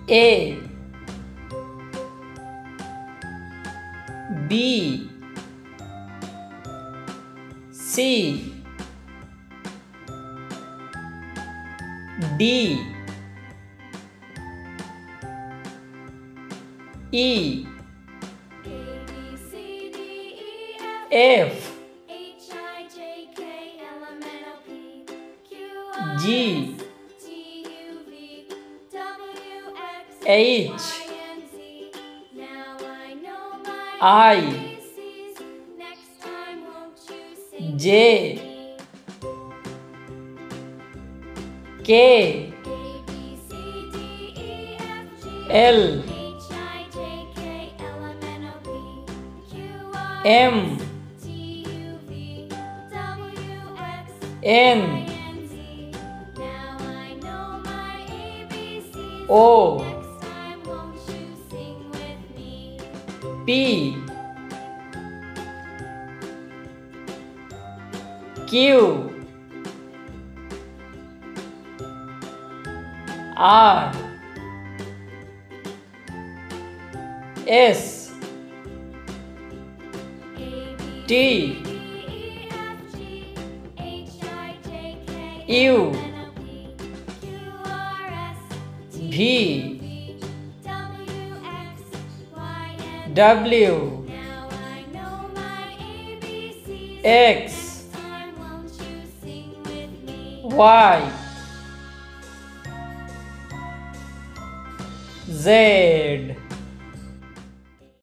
A B C D E F G H I J K L M N O P Q R S T U V W X Y Z